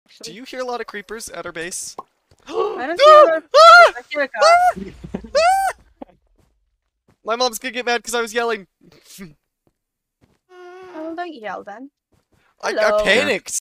Do you hear a lot of creepers at our base? I don't see I hear a car. My mom's gonna get mad because I was yelling. Oh, don't yell then. I Hello. panicked.